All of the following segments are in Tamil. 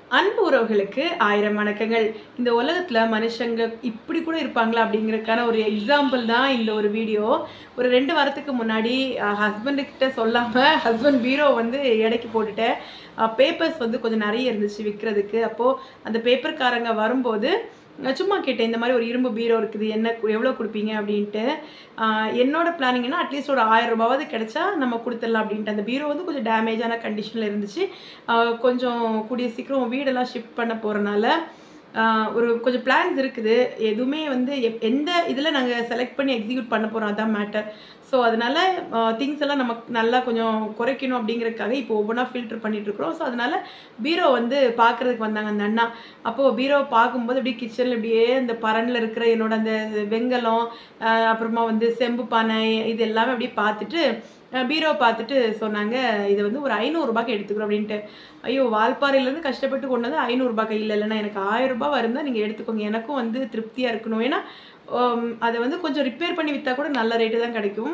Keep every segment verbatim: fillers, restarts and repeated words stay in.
அன்பு உறவுகளுக்கு ஆயிரம் வணக்கங்கள். இந்த உலகத்துல மனுஷங்க இப்படி கூட இருப்பாங்களா அப்படிங்கிறதுக்கான ஒரு எக்ஸாம்பிள் தான் இந்த ஒரு வீடியோ. ஒரு ரெண்டு வாரத்துக்கு முன்னாடி அ ஹஸ்பண்ட் கிட்ட சொல்லாம ஹஸ்பண்ட் பீரோ வந்து எடைக்கு போட்டுட்டேன். அ பேப்பர்ஸ் வந்து கொஞ்சம் நெறைய இருந்துச்சு விக்கிறதுக்கு. அப்போ அந்த பேப்பர்காரங்க வரும்போது நான் சும்மா கேட்டேன். இந்த மாரி ஒரு இரும்பு பீரோ இருக்குது. என்ன எவ்வளோ குடுப்பீங்க அப்படின்ட்டு. அ என்னோட பிளானிங்னா அட்லீஸ்ட் ஒரு ஆயிரம் ரூபாயாவது கிடைச்சா நம்ம குடுத்துடலாம் அப்படின்ட்டு. அந்த பீரோ வந்து கொஞ்சம் டேமேஜான கண்டிஷன்ல இருந்துச்சு. அ கொஞ்சம் கூடிய சீக்கிரம் வீடெல்லாம் ஷிஃப்ட் பண்ண போறனால, அ ஒரு கொஞ்சம் பிளான்ஸ் இருக்குது. எதுவுமே வந்து எப் எந்த இதில நாங்க செலக்ட் பண்ணி எக்ஸிக்யூட் பண்ண போறோம் அதான் மேட்டர். ஸோ அதனால அ திங்ஸ் எல்லாம் நமக்கு நல்லா கொஞ்சம் குறைக்கணும் அப்படிங்கிறதுக்காக இப்போ ஒவ்வொன்னா ஃபில்டர் பண்ணிட்டுருக்குறோம். ஸோ அதனால பீரோ வந்து பார்க்குறதுக்கு வந்தாங்க அந்த அண்ணா. அப்போ பீரோ பார்க்கும்போது அப்படியே கிச்சன்ல இப்படியே அந்த பரன்ல இருக்கிற என்னோட அந்த வெண்கலம், அ அப்புறமா வந்து செம்பு பானை இது எல்லாமே அப்படியே பார்த்துட்டு, அ பீரோ பார்த்துட்டு சொன்னாங்க, "இத வந்து ஒரு ரூ. ஐநூறுக்கு எடுத்துக்கிறோம்" அப்படின்ட்டு. ஐயோ! வால்பாறையிலேருந்து கஷ்டப்பட்டு கொண்டு வந்து ரூ. ஐநூறு இல்ல இல்லன்னா எனக்கு ரூ. ஆயிரம் இருந்தா நீங்க எடுத்துக்கோங்க. எனக்கும் வந்து திருப்தியா இருக்கணும். ஏன்னா, அம் அத வந்து கொஞ்சம் ரிப்பேர் பண்ணி வித்தா கூட நல்ல ரேட்டு தான் கிடைக்கும்.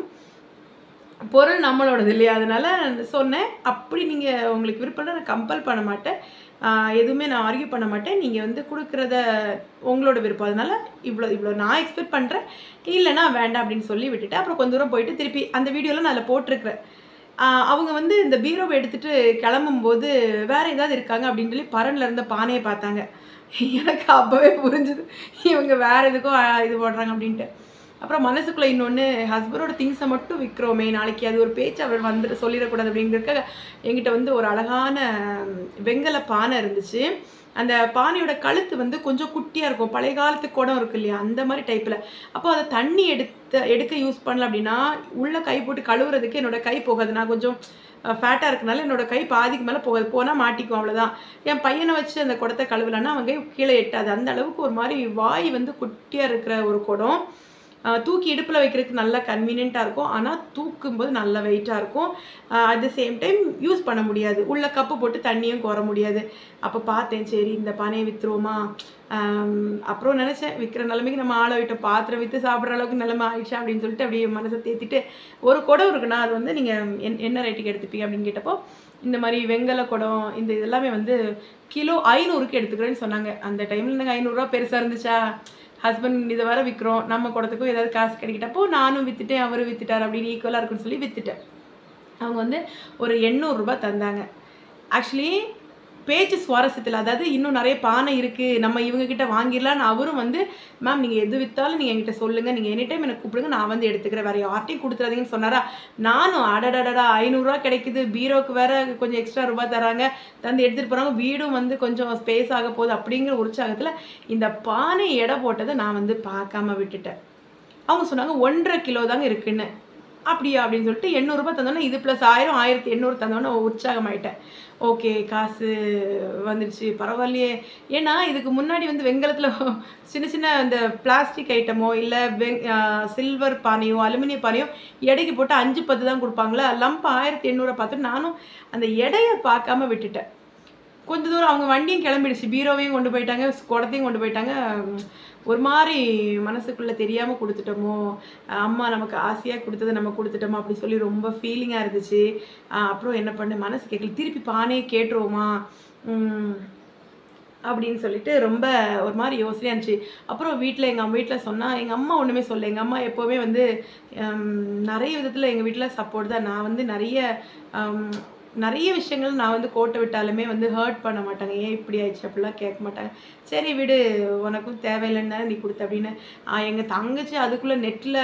பொருள் நம்மளோடது இல்லையா? அதனால சொன்னேன். அப்படி நீங்க உங்களுக்கு விருப்பம்னா நான் கம்பல் பண்ண மாட்டேன். ஆ எதுவுமே நான் ஆர்க்யூ பண்ண மாட்டேன். நீங்க வந்து குடுக்குறத உங்களோட விருப்பம். அதனால இவ்ளோ இவ்ளோ நான் எக்ஸ்பெக்ட் பண்றேன். இல்லன்னா வேண்டாம் அப்படின்னு சொல்லி விட்டுட்டேன். அப்புறம் கொஞ்ச தூரம் போயிட்டு திருப்பி அந்த வீடியோலாம் நான் அதில போட்டிருக்கிறேன். ஆ அவங்க வந்து இந்த பீரோவ எடுத்துட்டு கிளம்பும்போது, வேற ஏதாவது இருக்காங்க அப்படின்னு சொல்லி பரன்ல இருந்த பானைய பார்த்தாங்க. எனக்கு அப்பவே புரிஞ்சுது. இவங்க வேற எதுக்கோ அ இது போடுறாங்க அப்படின்ட்டு. அப்புறம் மனசுக்குள்ள இன்னொன்னு ஹஸ்பண்டோட திங்ஸ மட்டும் விக்கிறோமே, நாளைக்கு அது ஒரு பேச்சு அவர் வந்துட்டு சொல்லிறக்கூடாது அப்படிங்கிறதுக்காக என்கிட்ட வந்து ஒரு அழகான வெண்கல பானை இருந்துச்சு. அந்த பானையோட கழுத்து வந்து கொஞ்சம் குட்டியா இருக்கும். பழைய காலத்து குடம் இருக்கு இல்லையா? அந்த மாரி டைப்ல. அப்போ அத தண்ணி எடுத்து எடுக்க யூஸ் பண்ணல அப்படின்னா, உள்ள கை போட்டு கழுவுறதுக்கு என்னோட கை போகாது. நான் கொஞ்சம் அ ஃபேட்டா இருக்கனால என்னோட கை பாதிக்கு மேல போகாது. போனா மாட்டிக்கும் அவ்வளோதான். என் பையன வச்சு அந்த குடத்த கழுவலன்னா, அவன் கை கீழ எட்டாது. அந்த அளவுக்கு ஒரு மாரி வாய் வந்து குட்டியா இருக்கிற ஒரு குடம். அ தூக்கி இடுப்புல வைக்கிறதுக்கு நல்லா கன்வீனியன்ட்டா இருக்கும். ஆனா, தூக்கும்போது நல்ல வெயிட்டா இருக்கும். Uh at the same time use பண்ண முடியாது. உள்ள கப்பு போட்டு தண்ணியும் கோர முடியாது. அப்ப பார்த்தேன், சரி இந்த பானைய வித்துருவோமா? அம் அப்புறம் நெனச்சேன், விக்கிற நிலைமைக்கு நம்ம ஆளாயிட்டோம். பாத்திரம் வித்து சாப்பிடுற அளவுக்கு நிலைமை ஆயிடுச்சா அப்படின்னு சொல்லிட்டு அப்படியே மனச தேத்திட்டு, ஒரு குடம் இருக்குண்ணா, அது வந்து நீங்க என் என்ன ரேட்டுக்கு எடுத்துப்பீங்க அப்படின்னு கேட்டப்போ, இந்த மாரி வெண்கல குடம், இந்த இது எல்லாமே வந்து கிலோ ஐநூறுக்கு எடுத்துக்கிறேன்னு சொன்னாங்க. அந்த டைம்ல எனக்கு ரூ. ஐநூறு பெருசா இருந்துச்சா? ஹஸ்பண்ட் இத வேற விக்கிறோம். நம்ம குடத்துக்கும் ஏதாவது காசு கிடைக்கிட்டப்போ, நானும் வித்துட்டேன், அவரும் வித்துட்டாரு அப்படின்னு ஈக்குவலா இருக்குன்னு சொல்லி வித்துட்டேன். அவங்க வந்து ஒரு ரூ. எண்ணூறு தந்தாங்க. ஆக்சுவலி பேச்சு சுவாரஸ்யத்தில அதாவது இன்னும் நெறைய பானை இருக்கு. நம்ம இவங்க கிட்ட வாங்கிர்லான்னு அவரும் வந்து, மேம் நீங்க எது வித்தாலும் நீங்க என்கிட்ட சொல்லுங்க. நீங்க எனி டைம் எனக்கு கூப்பிடுங்க. நான் வந்து எடுத்துக்கிறேன். வேற யார்ட்டயும் குடுத்துறாதீங்கன்னு சொன்னாரா? நானும் அடடடடா! ரூ. ஐநூறு கிடைக்குது. பீரோக்கு வேற கொஞ்சம் எக்ஸ்ட்ரா ரூபா தராங்க. தந்து எடுத்துட்டு போறாங்க. வீடும் வந்து கொஞ்சம் ஸ்பேஸ் ஆக போகுது அப்படிங்கிற உற்சாகத்தில, இந்த பானை எடை போட்டத நான் வந்து பார்க்காம விட்டுட்டேன். அவங்க சொன்னாங்க ஒன்றரை கிலோ தாங்க இருக்குன்னு. அப்படியா? அப்படின்னு சொல்லிட்டு ரூ. எண்ணூறு தந்தோனே இது பிளஸ் ஆயிரம், ஆயிரத்தி எண்ணூறு தந்தோனே உற்சாகமாயிட்டேன். ஓகே காசு வந்துடுச்சு பரவாயில்லையே! ஏன்னா இதுக்கு முன்னாடி வந்து வெண்கலத்தில சின்ன சின்ன அந்த பிளாஸ்டிக் ஐட்டமோ, இல்ல வெங் அ சில்வர் பானையோ, அலுமினிய பானையோ எடைக்கு போட்டு ஐந்து, பத்து தான் குடுப்பாங்களா, லம்ப் ஆயிரத்தி எண்ணூறு பார்த்துட்டு நானும் அந்த எடைய பார்க்காம விட்டுட்டேன். கொஞ்ச தூரம் அவங்க வண்டியும் கிளம்பிடுச்சு. பீரோவையும் கொண்டு போயிட்டாங்க, குடத்தையும் கொண்டு போயிட்டாங்க. ஒரு மாரி மனசுக்குள்ள தெரியாம குடுத்துட்டோமோ! அம்மா நமக்கு ஆசையா குடுத்தத நம்ம குடுத்துட்டோமா! அப்டி சொல்லி ரொம்ப ஃபீலிங்கா இருந்துச்சு. அ அப்புறம் என்ன பண்ணேன், மனசு கேட்கல. திருப்பி பானையே கேட்டுருவோமா? ம். அப்படின்னு சொல்லிட்டு ரொம்ப ஒரு மாரி யோசனையா இருந்துச்சு. அப்புறம் வீட்ல எங்க அம்மா வீட்ல சொன்னா, எங்க அம்மா ஒண்ணுமே சொல்லல. எங்க அம்மா எப்பவுமே வந்து அம் நெறைய விதத்தில எங்க வீட்ல சப்போர்ட் தான். நான் வந்து நெறைய அம் நெறைய விஷயங்கள் நான் வந்து கோட்ட விட்டாலுமே வந்து ஹர்ட் பண்ண மாட்டாங்க. ஏன் இப்படி ஆயிடுச்சு? அப்படிலாம் கேட்க மாட்டாங்க. சரி விடு உனக்கும் தேவையில்லன்னு தானே நீ குடுத்த அப்படின்னு. அ எங்க தங்கச்சி அதுக்குள்ள நெட்ல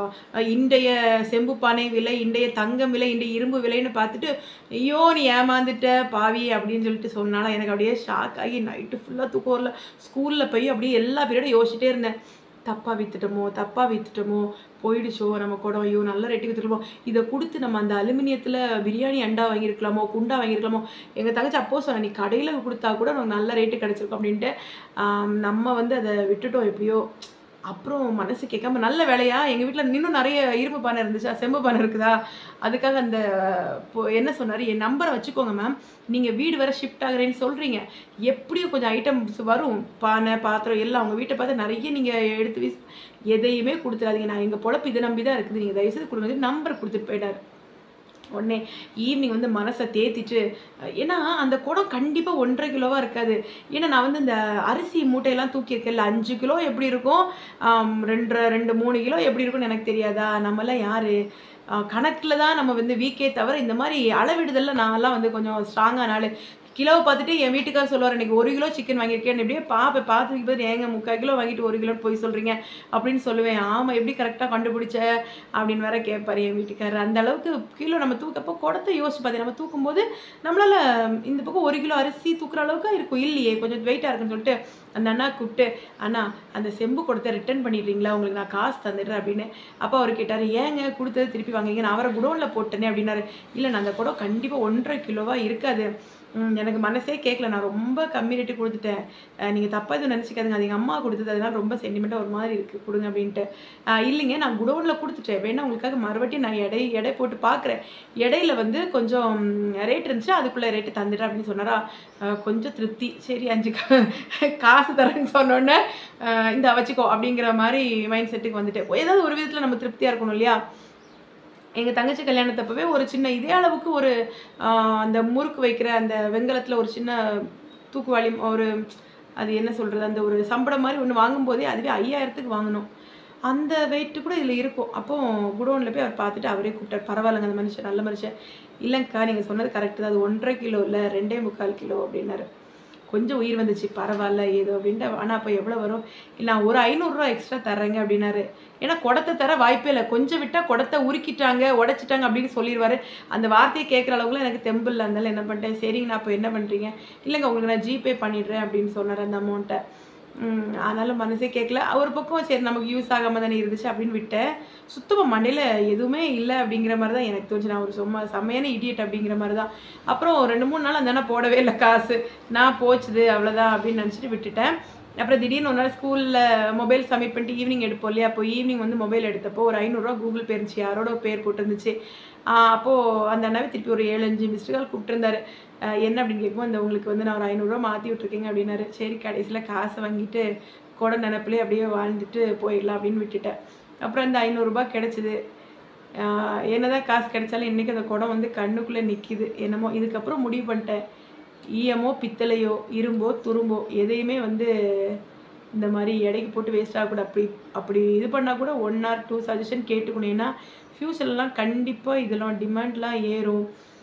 அ இன்றைய செம்பு பானை விலை, இன்றைய தங்கம் விலை, இன்றைய இரும்பு விலைன்னு பார்த்துட்டு, ஐயோ! நீ ஏமாந்துட்ட பாவி அப்படின்னு சொல்லிட்டு சொன்னாளா, எனக்கு அப்படியே ஷாக் ஆகி நைட்டு ஃபுல்லா தூக்கம் வரல. ஸ்கூல்ல போய் அப்படியே எல்லா பீரியடும் யோசிச்சுட்டே இருந்தேன். தப்பா வித்துட்டோமோ! தப்பா வித்துட்டோமோ! போயிடுச்சோ! நம்ம குடம். ஐயோ! நல்ல ரேட்டுக்கு வித்துட்டோமோ! இத குடுத்து நம்ம அந்த அலுமினியத்தில பிரியாணி அண்டா வாங்கியிருக்கலாமோ! குண்டா வாங்கியிருக்கலாமோ! எங்க தங்கச்சி அப்போ சொன்னா, "நீ கடையில குடுத்தா கூட உனக்கு நல்ல ரேட்டு கிடைச்சிருக்கும்" அப்படின்ட்டு. ஆ நம்ம வந்து அத விட்டுட்டோம் எப்படியோ. அப்புறம் மனசு கேட்காம நல்ல வேளையா எங்க வீட்ல இன்னும் நெறைய இரும்பு பானை இருந்துச்சா, செம்பு பானை இருக்குதா, அதுக்காக அந்த பொ என்ன சொன்னாரு, "என் நம்பர வச்சுக்கோங்க மேம். நீங்க வீடு வேற ஷிஃப்ட் ஆகுறேன்னு சொல்றீங்க. எப்படியும் கொஞ்சம் ஐட்டம்ஸ் வரும். பானை, பாத்திரம் எல்லாம் உங்க வீட்ட பார்த்து நெறைய நீங்க எடுத்து வீஸ் எதையுமே குடுத்துறாதீங்க. நான் எங்க பொழப்பு இத நம்பி தான் இருக்குது. நீங்க தயவு செய்து குடுங்க" நம்பர் குடுத்துட்டு போயிட்டாரு. உடனே ஈவினிங் வந்து மனசை தேத்திட்டு, ஏன்னா அந்த குடம் கண்டிப்பாக ஒன்றரை கிலோவாக இருக்காது. ஏன்னா நான் வந்து இந்த அரிசி மூட்டையெல்லாம் தூக்கியிருக்கேன்ல, அஞ்சு கிலோ எப்படி இருக்கும், ரெண்டு ரெண்டு மூணு கிலோ எப்படி இருக்கும்னு எனக்கு தெரியாதா? நம்மளாம் யார்? கணக்கில் தான் நம்ம வந்து வீக்கே தவிர இந்த மாதிரி அளவிடுதலில் நான்லாம் வந்து கொஞ்சம் ஸ்ட்ராங்கான ஆள். கிலோவை பார்த்துட்டு என் வீட்டுக்காரர் சொல்லுவார், இன்றைக்கி ஒரு கிலோ சிக்கன் வாங்கியிருக்கேன், எப்படியே பார்ப்பேன், பார்த்துக்கு போது ஏங்க முக்கால் கிலோ வாங்கிட்டு ஒரு கிலோ போய் சொல்கிறீங்க அப்படின்னு சொல்லுவேன். ஆமாம், எப்படி கரெக்டாக கண்டுபிடிச்ச அப்படின்னு வேற கேட்பார் என் வீட்டுக்காரர். அந்த அளவுக்கு கிலோ நம்ம தூக்கப்போ குடத்தை யோசிச்சு பார்த்தேன், நம்ம தூக்கும்போது நம்மளால் இந்த பக்கம் ஒரு கிலோ அரிசி தூக்குற அளவுக்கு இருக்கும், இல்லையே கொஞ்சம் வெயிட்டாக இருக்குன்னு சொல்லிட்டு அந்த அண்ணா கூப்பிட்டு, அண்ணா அந்த செம்பு குடத்தை ரிட்டர்ன் பண்ணிடுறீங்களா, உங்களுக்கு நான் காசு தந்துடுறேன் அப்படின்னு. அப்போ அவர் கேட்டார், ஏங்க கொடுத்தது திருப்பி வாங்கிங்க, நான் அவரை குடோனில் போட்டேனே அப்படின்னாரு. இல்லை, நான் அந்த குடம் கண்டிப்பாக ஒன்றரை கிலோவாக இருக்காது, எனக்கு மனசே கேட்கல, நான் ரொம்ப கம்மி ரேட்டு கொடுத்துட்டேன், நீங்கள் தப்பாக எதுவும் நினச்சிக்காதுங்க, அது எங்கள் அம்மா கொடுத்தது, அதெல்லாம் ரொம்ப சென்டிமெண்ட்டாக ஒரு மாதிரி இருக்குது, கொடுங்க அப்படின்ட்டு. இல்லைங்க, நான் குடோனில் கொடுத்துட்டேன், வேணா உங்களுக்காக மறுபடியும் நான் எடை எடை போட்டு பார்க்குறேன், இடையில வந்து கொஞ்சம் ரேட் இருந்துச்சு, அதுக்குள்ளே ரேட்டு தந்துடுறேன் அப்படின்னு சொன்னாரா. கொஞ்சம் திருப்தி, சரி அஞ்சு காசு தரேன்னு சொன்னோன்னே இந்த வச்சுக்கோ அப்படிங்கிற மாதிரி மைண்ட் செட்டுக்கு வந்துட்டு, ஏதாவது ஒரு விதத்தில் நம்ம திருப்தியாக இருக்கணும் இல்லையா. எங்கள் தங்கச்சி கல்யாணத்தப்பவே ஒரு சின்ன இதே அளவுக்கு ஒரு அந்த முறுக்கு வைக்கிற அந்த வெங்கலத்தில் ஒரு சின்ன தூக்குவாளி, ஒரு அது என்ன சொல்கிறது, அந்த ஒரு சம்பளம் மாதிரி ஒன்று வாங்கும்போதே அதுவே ஐயாயிரத்துக்கு வாங்கினோம். அந்த வெயிட்டு கூட இதில் இருக்கும். அப்போது குடோனில் போய் அவர் பார்த்துட்டு அவரே கூப்பிட்டார், பரவாயில்லைங்க அந்த மனுஷன் நல்ல மனுஷன், இல்லைங்க்கா நீங்கள் சொன்னது கரெக்டு தான், அது ஒன்றரை கிலோ இல்லை ரெண்டே முக்கால் கிலோ அப்படின்னாரு. கொஞ்சம் உயிர் வந்துச்சு, பரவாயில்ல ஏதோ அப்படின்ட்டு. ஆனால் அப்போ எவ்வளோ வரும், இல்லை நான் ஒரு ஐநூறுரூவா எக்ஸ்ட்ரா தர்றேங்க அப்படின்னாரு. ஏன்னா குடத்தை தர வாய்ப்பே இல்லை, கொஞ்சம் விட்டால் குடத்தை உருக்கிட்டாங்க உடச்சிட்டாங்க அப்படின்னு சொல்லிடுவார். அந்த வார்த்தையை கேட்குற அளவுக்குலாம் எனக்கு தெம்பு இல்லை, இருந்தாலும் என்ன பண்ணிட்டேன், சரிங்க நான் இப்போ என்ன பண்ணுறீங்க, இல்லைங்க உங்களுக்கு நான் ஜிபே பண்ணிடுறேன் அப்படின்னு சொன்னார் அந்த அமௌண்ட்டை. அதனால மனசே கேட்கல. ஒரு பக்கம் சரி நமக்கு யூஸ் ஆகாமல் தானே இருந்துச்சு அப்படின்னு விட்டேன். சுத்தமாக மண்டையில் எதுவுமே இல்லை அப்படிங்கிற மாதிரி தான் எனக்கு தோணுச்சு. நான் ஒரு சும்மா செம்மையான இடியட் அப்படிங்கிற மாதிரி தான். அப்புறம் ரெண்டு மூணு நாள் அந்த அண்ணா போடவே இல்லை காசு, நான் போச்சுது அவ்வளோதான் அப்படின்னு நினச்சிட்டு விட்டுட்டேன். அப்புறம் திடீர்னு ஒரு நாள் ஸ்கூலில் மொபைல் சப்மிட் பண்ணிட்டு ஈவினிங் எடுப்போம் இல்லையா, அப்போ ஈவினிங் வந்து மொபைல் எடுத்தப்போ ஒரு ஐநூறுரூவா கூகுள் பே இருந்துச்சு, யாரோட பேர் போட்டுருந்துச்சு. அப்போது அந்த அண்ணாவே திருப்பி ஒரு ஏழு அஞ்சு மிஸ்டு கால் கூப்பிட்டுருந்தாரு. என்ன அப்படின்னு கேட்கும்போது, இந்த உங்களுக்கு வந்து நான் ஒரு ஐநூறுரூவா மாற்றி விட்ருக்கீங்க அப்படின்னாரு. சரி கடைசியில் காசை வாங்கிட்டு கூட நினப்பிலே அப்படியே வாழ்ந்துட்டு போயிடலாம் அப்படின்னு விட்டுட்டேன். அப்புறம் இந்த ஐநூறுரூபா கிடச்சிது. என்னதான் காசு கிடைச்சாலும் இன்றைக்கி அந்த குடம் வந்து கண்ணுக்குள்ளே நிற்கிது. என்னமோ இதுக்கப்புறம் முடிவு பண்ணிட்டேன், ஈயமோ பித்தளையோ இரும்போ துரும்போ எதையுமே வந்து இந்த மாதிரி எடைக்கு போட்டு வேஸ்ட் ஆகக்கூடாது. அப்படி அப்படி இது பண்ணால் கூட ஒன் ஆர் டூ சஜஷன் கேட்டுக்கணும். ஏன்னா ஃப்யூச்சர்லாம் கண்டிப்பாக இதெல்லாம் டிமாண்ட்லாம் ஏறும்,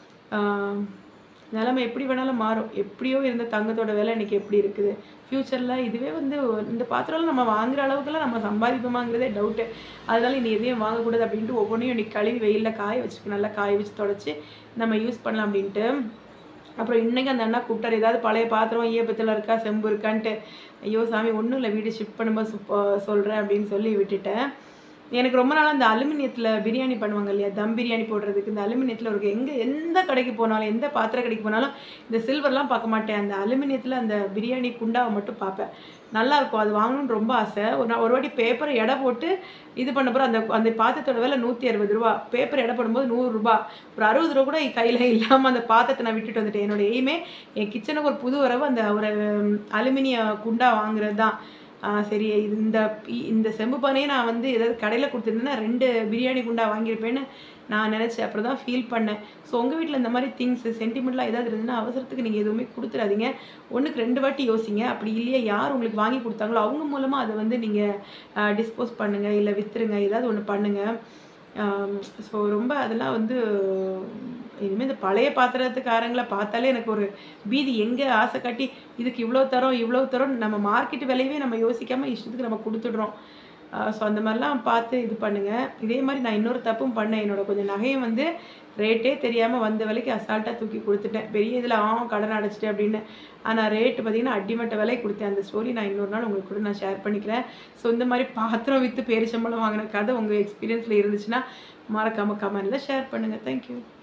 நிலைமை எப்படி வேணாலும் மாறும். எப்படியோ இருந்த தங்கத்தோட விலை இன்றைக்கி எப்படி இருக்குது, ஃப்யூச்சரில் இதுவே வந்து இந்த பாத்திரம்லாம் நம்ம வாங்குகிற அளவுக்குலாம் நம்ம சம்பாதிப்போமாங்கிறதே டவுட்டு. அதனால இனி எதையும் வாங்கக்கூடாது அப்படின்ட்டு ஒவ்வொன்றையும் இன்றைக்கி கழுவி வெயிலில் காய வச்சுக்க, நல்லா காய வச்சு தொடச்சி நம்ம யூஸ் பண்ணலாம் அப்படின்ட்டு. அப்புறம் இன்றைக்கி அந்த அண்ணா கூப்பிட்டார், ஏதாவது பழைய பாத்திரம் ஈயப்பத்தில் இருக்கா செம்பு இருக்கான்ட்டு. ஐயோ சாமி ஒன்றும் இல்லை, வீடு ஷிஃப்ட் பண்ணும்போது சொல்கிறேன் அப்படின்னு சொல்லி விட்டுட்டேன். எனக்கு ரொம்ப நாளாக அந்த அலுமினியத்தில் பிரியாணி பண்ணுவாங்க இல்லையா, தம் பிரியாணி போடுறதுக்கு இந்த அலுமினியத்தில் இருக்குது. எங்கே எந்த கடைக்கு போனாலும் எந்த பாத்திர கடைக்கு போனாலும் இந்த சில்வர்லாம் பார்க்க மாட்டேன், அந்த அலுமினியத்தில் அந்த பிரியாணி குண்டாவை மட்டும் பார்ப்பேன். நல்லாயிருக்கும், அது வாங்கணும்னு ரொம்ப ஆசை. ஒரு நான் ஒரு வாட்டி பேப்பரை எடை போட்டு இது பண்ண போகிற அந்த அந்த பாத்திரத்தோட விலை நூற்றி அறுபது ரூபா, பேப்பர் எடை போடும்போது நூறுரூபா, ஒரு அறுபது ரூபா கூட கையில் இல்லாமல் அந்த பாத்திரத்தை நான் விட்டுட்டு வந்துட்டேன். என்னோடய எய்மே என் கிச்சனுக்கு ஒரு புது வரவு அந்த ஒரு அலுமினிய குண்டா வாங்குறது தான். சரி இது இந்த இந்த செம்பு பானையை நான் வந்து ஏதாவது கடையில் கொடுத்துருந்தேன்னா ரெண்டு பிரியாணி குண்டா வாங்கியிருப்பேன்னு நான் நினச்சேன். அப்புறம் தான் ஃபீல் பண்ணேன். ஸோ உங்கள் வீட்டில் இந்த மாதிரி திங்ஸ் சென்டிமெண்ட்லாம் ஏதாவது இருந்ததுன்னா அவசரத்துக்கு நீங்கள் எதுவுமே கொடுத்துடாதீங்க. ஒன்றுக்கு ரெண்டு வாட்டி யோசிங்க. அப்படி இல்லையா யார் உங்களுக்கு வாங்கி கொடுத்தாங்களோ அவங்க மூலமாக அதை வந்து நீங்கள் டிஸ்போஸ் பண்ணுங்கள், இல்லை விற்றுருங்க, ஏதாவது ஒன்று பண்ணுங்கள். ஸோ ரொம்ப அதெல்லாம் வந்து இனிமேல் இந்த பழைய பாத்திரத்துக்காரங்களை பார்த்தாலே எனக்கு ஒரு பீதி, எங்கே ஆசை காட்டி இதுக்கு இவ்வளோ தரோம் இவ்வளோ தரோம், நம்ம மார்க்கெட்டு விலையவே நம்ம யோசிக்காமல் இஷ்டத்துக்கு நம்ம கொடுத்துடுறோம். ஸோ அந்த மாதிரிலாம் பார்த்து இது பண்ணுங்கள். இதே மாதிரி நான் இன்னொரு தப்பும் பண்ணேன். என்னோடய கொஞ்சம் நகையும் வந்து ரேட்டே தெரியாமல் வந்த விலைக்கு அசால்ட்டாக தூக்கி கொடுத்துட்டேன். பெரிய இதில் ஆ கடன் அடைச்சிட்டேன் அப்படின்னு. ஆனால் ரேட்டு பார்த்திங்கன்னா அடிமட்ட விலை கொடுத்தேன். அந்த ஸ்டோரி நான் இன்னொரு நாள் உங்களுக்கு கூட நான் ஷேர் பண்ணிக்கிறேன். ஸோ இந்த மாதிரி பாத்திரம் விற்று பேரிச்சம்பளம் வாங்கின கதை உங்கள் எக்ஸ்பீரியன்ஸில் இருந்துச்சுன்னா மறக்காமல் கமெண்டில் ஷேர் பண்ணுங்கள். தேங்க்யூ.